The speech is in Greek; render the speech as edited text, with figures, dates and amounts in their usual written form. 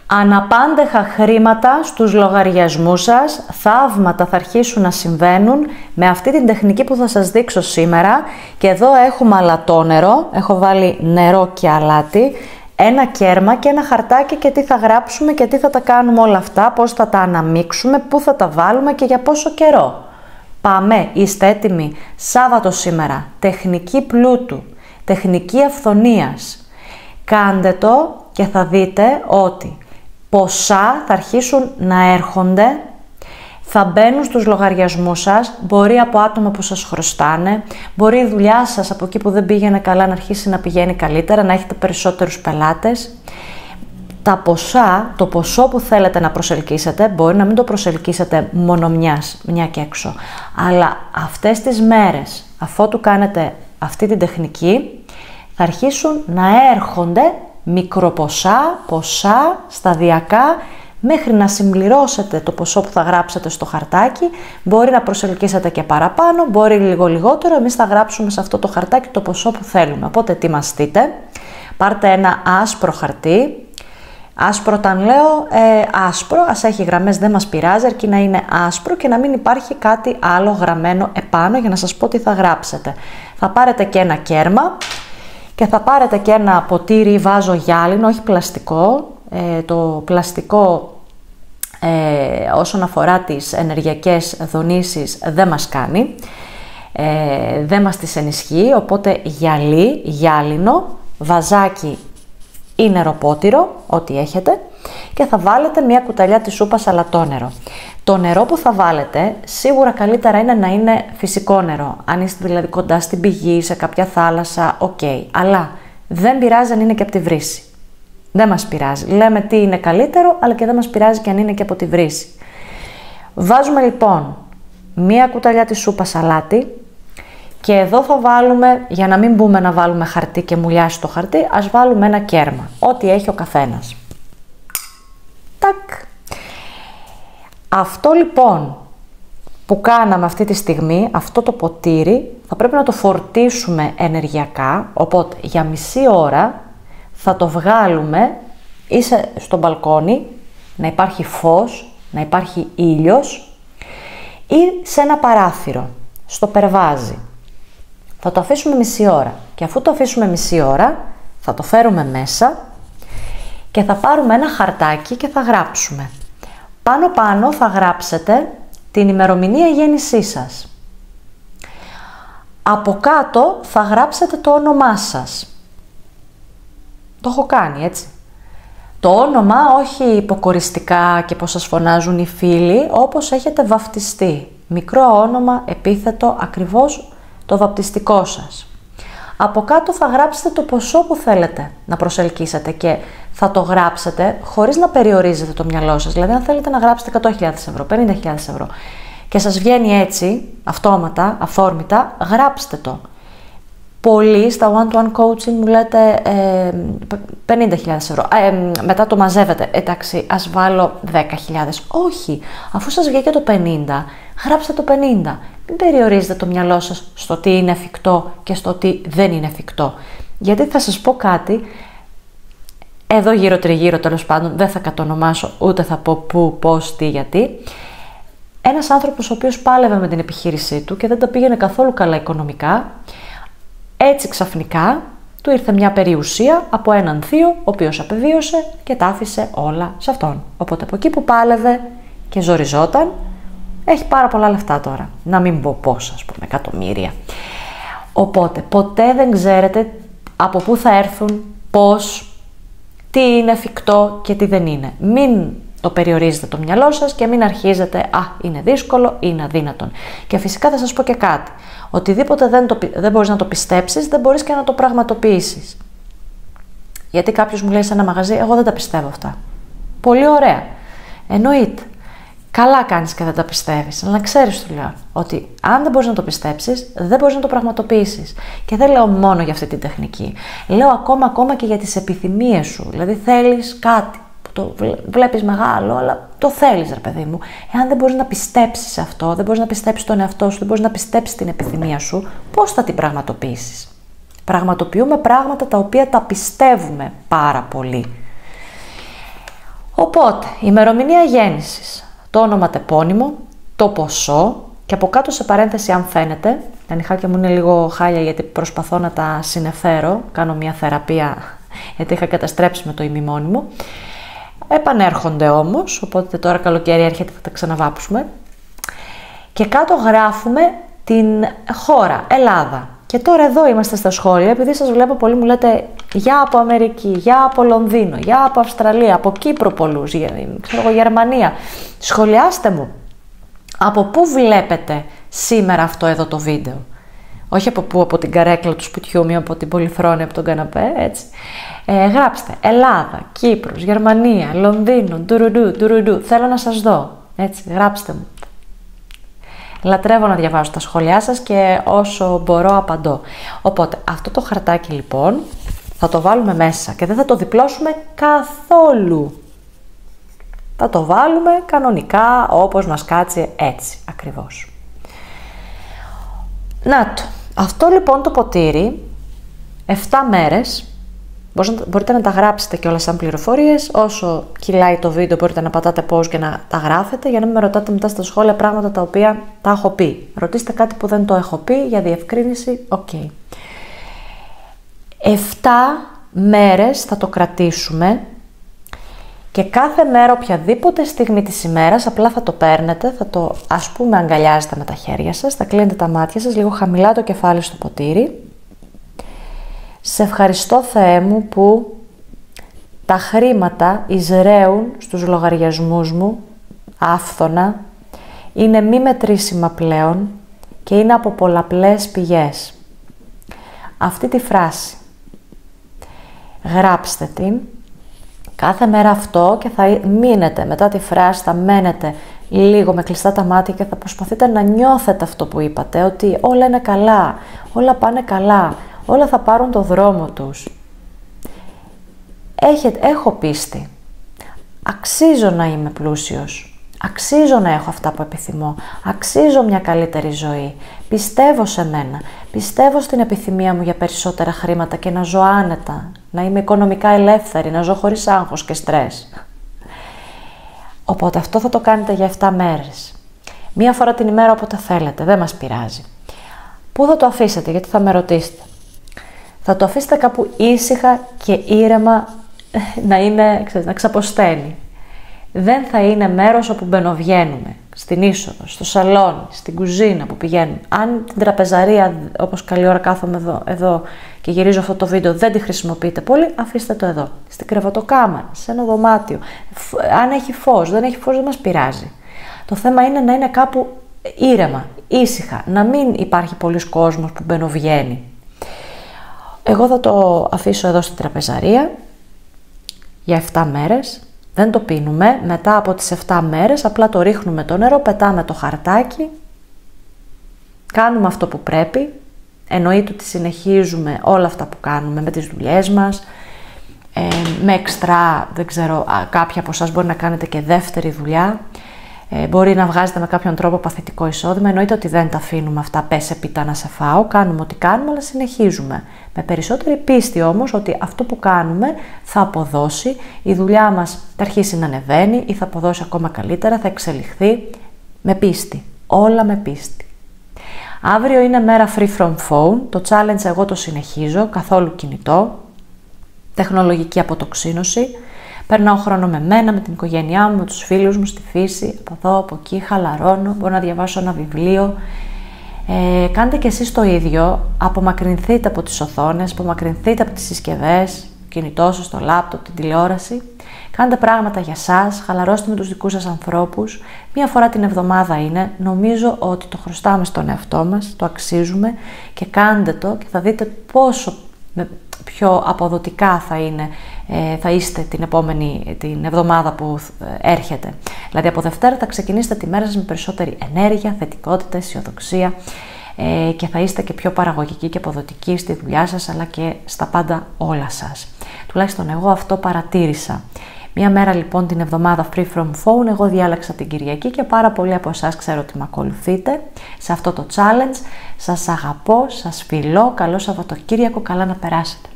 Αναπάντεχα χρήματα στους λογαριασμούς σας, θαύματα θα αρχίσουν να συμβαίνουν με αυτή την τεχνική που θα σας δείξω σήμερα. Και εδώ έχουμε αλατόνερο, έχω βάλει νερό και αλάτι, ένα κέρμα και ένα χαρτάκι και τι θα γράψουμε και τι θα τα κάνουμε όλα αυτά, πώς θα τα αναμίξουμε, πού θα τα βάλουμε και για πόσο καιρό. Πάμε, είστε έτοιμοι? Σάββατο σήμερα, τεχνική πλούτου, τεχνική αυθονίας. Κάντε το και θα δείτε ότι ποσά θα αρχίσουν να έρχονται, θα μπαίνουν στους λογαριασμούς σας, μπορεί από άτομα που σας χρωστάνε, μπορεί η δουλειά σας από εκεί που δεν πήγαινε καλά να αρχίσει να πηγαίνει καλύτερα, να έχετε περισσότερους πελάτες. Τα ποσά, το ποσό που θέλετε να προσελκύσετε, μπορεί να μην το προσελκύσετε μόνο μια και έξω, αλλά αυτές τις μέρες, αφότου κάνετε αυτή την τεχνική, θα αρχίσουν να έρχονται μικροποσά, ποσά, σταδιακά, μέχρι να συμπληρώσετε το ποσό που θα γράψετε στο χαρτάκι. Μπορεί να προσελκύσετε και παραπάνω, μπορεί λίγο λιγότερο, εμείς θα γράψουμε σε αυτό το χαρτάκι το ποσό που θέλουμε. Οπότε ετοιμαστείτε, πάρτε ένα άσπρο χαρτί. Άσπρο όταν λέω, άσπρο, ας έχει γραμμές, δεν μας πειράζει, αρκεί να είναι άσπρο και να μην υπάρχει κάτι άλλο γραμμένο επάνω για να σας πω τι θα γράψετε. Θα πάρετε και ένα κέρμα και θα πάρετε και ένα ποτήρι ή βάζο γυάλινο, όχι πλαστικό. Το πλαστικό όσον αφορά τις ενεργειακές δονήσεις δεν μας κάνει, δεν μας τις ενισχύει, οπότε γυαλί, γυάλινο, βαζάκι ή νεροπότηρο, ό,τι έχετε, και θα βάλετε μια κουταλιά της σούπας αλατόνερο. Το νερό που θα βάλετε σίγουρα καλύτερα είναι να είναι φυσικό νερό, αν είστε δηλαδή κοντά στην πηγή, σε κάποια θάλασσα, ok, αλλά δεν πειράζει αν είναι και από τη βρύση. Δεν μας πειράζει. Λέμε τι είναι καλύτερο, αλλά και δεν μας πειράζει και αν είναι και από τη βρύση. Βάζουμε λοιπόν μία κουταλιά της σούπας αλάτι και εδώ θα βάλουμε, για να μην μπούμε να βάλουμε χαρτί και μουλιάσει το χαρτί, ας βάλουμε ένα κέρμα, ό,τι έχει ο καθένας. Τακ. Αυτό λοιπόν που κάναμε αυτή τη στιγμή, αυτό το ποτήρι, θα πρέπει να το φορτίσουμε ενεργειακά, οπότε για μισή ώρα θα το βγάλουμε ή στο μπαλκόνι, να υπάρχει φως, να υπάρχει ήλιος, ή σε ένα παράθυρο, στο περβάζι. Θα το αφήσουμε μισή ώρα και αφού το αφήσουμε μισή ώρα θα το φέρουμε μέσα και θα πάρουμε ένα χαρτάκι και θα γράψουμε. Πάνω θα γράψετε την ημερομηνία γέννησής σας. Από κάτω θα γράψετε το όνομά σας. Το έχω κάνει έτσι. Το όνομα όχι υποκοριστικά και πως σας φωνάζουν οι φίλοι, όπως έχετε βαφτιστεί. Μικρό όνομα, επίθετο, ακριβώς το βαπτιστικό σας. Από κάτω θα γράψετε το ποσό που θέλετε να προσελκύσετε και θα το γράψετε χωρίς να περιορίζετε το μυαλό σας. Δηλαδή αν θέλετε να γράψετε 100.000 ευρώ, 50.000 ευρώ και σας βγαίνει έτσι, αυτόματα, αφόρμητα, γράψτε το. Πολλοί στα one-to-one coaching μου λέτε 50.000 ευρώ, μετά το μαζεύετε, εντάξει ας βάλω 10.000. Όχι, αφού σας βγήκε το 50, γράψτε το 50. Μην περιορίζετε το μυαλό σας στο τι είναι εφικτό και στο τι δεν είναι εφικτό. Γιατί θα σας πω κάτι, εδώ γύρω τριγύρω τέλος πάντων, δεν θα κατονομάσω ούτε θα πω πού, πώς, τι, γιατί. Ένας άνθρωπος ο οποίος πάλευε με την επιχείρησή του και δεν τα πήγαινε καθόλου καλά οικονομικά, έτσι ξαφνικά του ήρθε μια περιουσία από έναν θείο, ο οποίος απεβίωσε και τα άφησε όλα σε αυτόν. Οπότε από εκεί που πάλευε και ζοριζόταν, έχει πάρα πολλά λεφτά τώρα. Να μην πω πόσα, ας πούμε, εκατομμύρια. Οπότε ποτέ δεν ξέρετε από πού θα έρθουν, πώς, τι είναι εφικτό και τι δεν είναι. Μην το περιορίζετε το μυαλό σας και μην αρχίζετε είναι δύσκολο, είναι αδύνατον. Και φυσικά θα σας πω και κάτι. Οτιδήποτε δεν μπορείς να το πιστέψεις, δεν μπορείς και να το πραγματοποιήσεις. Γιατί κάποιος μου λέει σε ένα μαγαζί, εγώ δεν τα πιστεύω αυτά. Πολύ ωραία. Εννοείται. Καλά κάνεις και δεν τα πιστεύεις. Αλλά ξέρεις, του λέω, ότι αν δεν μπορείς να το πιστέψεις, δεν μπορείς να το πραγματοποιήσεις. Και δεν λέω μόνο για αυτή την τεχνική. Λέω ακόμα και για τις επιθυμίες σου. Δηλαδή θέλεις κάτι που το βλέπεις μεγάλο, αλλά το θέλεις, ρε παιδί μου. Εάν δεν μπορείς να πιστέψεις αυτό, δεν μπορείς να πιστέψεις τον εαυτό σου, δεν μπορείς να πιστέψεις την επιθυμία σου, πώς θα την πραγματοποιήσεις? Πραγματοποιούμε πράγματα τα οποία τα πιστεύουμε πάρα πολύ. Οπότε, ημερομηνία γέννησης, το όνομα τεπώνυμο, το ποσό και από κάτω σε παρένθεση αν φαίνεται, τα νυχάκια μου είναι λίγο χάλια γιατί προσπαθώ να τα συνεφέρω, κάνω μια θεραπεία γιατί είχα καταστρέψει με το ημιμόνιμο. Επανέρχονται όμως, οπότε τώρα καλοκαίρι έρχεται, θα τα ξαναβάψουμε. Και κάτω γράφουμε την χώρα, Ελλάδα. Και τώρα εδώ είμαστε στα σχόλια, επειδή σας βλέπω πολύ μου λέτε για από Αμερική, για από Λονδίνο, για από Αυστραλία, από Κύπρο πολλούς, ξέρω εγώ, Γερμανία. Σχολιάστε μου, από πού βλέπετε σήμερα αυτό εδώ το βίντεο. Όχι από πού, από την καρέκλα του σπιτιού μου, από την πολυθρόνη, από τον καναπέ, έτσι. Γράψτε Ελλάδα, Κύπρος, Γερμανία, Λονδίνο, ντουρουντού, θέλω να σας δω, έτσι, γράψτε μου. Λατρεύω να διαβάζω τα σχόλιά σας και όσο μπορώ απαντώ. Οπότε αυτό το χαρτάκι λοιπόν θα το βάλουμε μέσα και δεν θα το διπλώσουμε καθόλου. Θα το βάλουμε κανονικά όπως μας κάτσει, έτσι ακριβώς. Να το. Αυτό λοιπόν το ποτήρι 7 μέρες, μπορείτε να τα γράψετε και όλα σαν πληροφορίες, όσο κυλάει το βίντεο μπορείτε να πατάτε pause και να τα γράφετε για να μην με ρωτάτε μετά στα σχόλια πράγματα τα οποία τα έχω πει. Ρωτήστε κάτι που δεν το έχω πει για διευκρίνηση, ok. 7 μέρες θα το κρατήσουμε και κάθε μέρα οποιαδήποτε στιγμή της ημέρας απλά θα το παίρνετε, θα το ας πούμε αγκαλιάζετε με τα χέρια σας, θα κλείνετε τα μάτια σας, λίγο χαμηλά το κεφάλι στο ποτήρι. Σε ευχαριστώ Θεέ μου που τα χρήματα εισραίουν στους λογαριασμούς μου άφθονα, είναι μη μετρήσιμα πλέον και είναι από πολλαπλές πηγές. Αυτή τη φράση γράψτε την κάθε μέρα αυτό και θα μείνετε μετά τη φράση, θα μένετε λίγο με κλειστά τα μάτια και θα προσπαθείτε να νιώθετε αυτό που είπατε, ότι όλα είναι καλά, όλα πάνε καλά, όλα θα πάρουν το δρόμο τους. Έχω πίστη. Αξίζω να είμαι πλούσιος. Αξίζω να έχω αυτά που επιθυμώ. Αξίζω μια καλύτερη ζωή. Πιστεύω σε μένα. Πιστεύω στην επιθυμία μου για περισσότερα χρήματα και να ζω άνετα. Να είμαι οικονομικά ελεύθερη. Να ζω χωρίς άγχος και στρες. Οπότε αυτό θα το κάνετε για 7 μέρες. Μία φορά την ημέρα όποτε θέλετε. Δεν μας πειράζει. Πού θα το αφήσετε, γιατί θα με ρωτήσετε. Θα το αφήσετε κάπου ήσυχα και ήρεμα να ξαποσταίνει. Δεν θα είναι μέρος όπου μπαινοβγαίνουμε, στην είσοδο, στο σαλόνι, στην κουζίνα που πηγαίνουμε. Αν την τραπεζαρία, όπως καλή ώρα κάθομαι εδώ και γυρίζω αυτό το βίντεο, δεν τη χρησιμοποιείτε πολύ, αφήστε το εδώ. Στην κρεβατοκάμαρα, σε ένα δωμάτιο. Αν έχει φως, δεν έχει φως, δεν μας πειράζει. Το θέμα είναι να είναι κάπου ήρεμα, ήσυχα, να μην υπάρχει πολλής κόσμος που μπαινοβγαίνει. Εγώ θα το αφήσω εδώ στην τραπεζαρία για 7 μέρες. Δεν το πίνουμε. Μετά από τις 7 μέρες απλά το ρίχνουμε το νερό, πετάμε το χαρτάκι. Κάνουμε αυτό που πρέπει. Εννοείται ότι συνεχίζουμε όλα αυτά που κάνουμε με τις δουλειές μας. Με εξτρά, δεν ξέρω, κάποιοι από εσάς μπορεί να κάνετε και δεύτερη δουλειά. Μπορεί να βγάζετε με κάποιον τρόπο παθητικό εισόδημα. Εννοείται ότι δεν τα αφήνουμε αυτά, πέσε πίτα να σε φάω. Κάνουμε ό,τι κάνουμε, αλλά συνεχίζουμε. Με περισσότερη πίστη όμως ότι αυτό που κάνουμε θα αποδώσει, η δουλειά μας θα αρχίσει να ανεβαίνει ή θα αποδώσει ακόμα καλύτερα, θα εξελιχθεί με πίστη. Όλα με πίστη. Αύριο είναι μέρα free from phone. Το challenge εγώ το συνεχίζω, καθόλου κινητό. Τεχνολογική αποτοξίνωση. Περνάω χρόνο με μένα, με την οικογένειά μου, με τους φίλους μου, στη φύση, από εδώ, από εκεί, χαλαρώνω, μπορώ να διαβάσω ένα βιβλίο. Κάντε και εσείς το ίδιο, απομακρυνθείτε από τις οθόνες, απομακρυνθείτε από τις συσκευές, κινητό σας, το λάπτοπ, την τηλεόραση. Κάντε πράγματα για σας, χαλαρώστε με τους δικούς σας ανθρώπους. Μία φορά την εβδομάδα είναι, νομίζω ότι το χρωστάμε στον εαυτό μας, το αξίζουμε και κάντε το και θα δείτε πόσο πιο αποδοτικά θα είστε την εβδομάδα που έρχεται. Δηλαδή από Δευτέρα θα ξεκινήσετε τη μέρα σας με περισσότερη ενέργεια, θετικότητα, αισιοδοξία και θα είστε και πιο παραγωγικοί και αποδοτικοί στη δουλειά σας αλλά και στα πάντα όλα σας. Τουλάχιστον εγώ αυτό παρατήρησα. Μία μέρα λοιπόν την εβδομάδα free from phone, εγώ διάλεξα την Κυριακή και πάρα πολλοί από εσάς ξέρω ότι με ακολουθείτε σε αυτό το challenge. Σας αγαπώ, σας φιλώ, καλό Σαββατοκύριακο, καλά να περάσετε.